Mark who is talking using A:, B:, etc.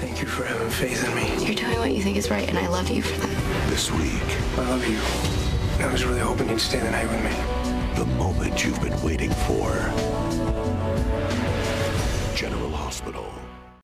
A: Thank you for having faith in me.
B: You're doing what you think is right, and I love you for that.
C: This week,
A: I love you. I was really hoping you'd stay the night with me.
C: the moment you've been waiting for.